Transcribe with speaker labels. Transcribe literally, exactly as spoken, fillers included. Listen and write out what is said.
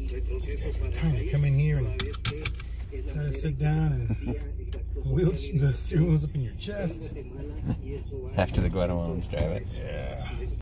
Speaker 1: These guys are tiny. Come in here and try to sit down and wheel the steering wheels up in your chest.
Speaker 2: After the Guatemalans drive it.
Speaker 1: Yeah.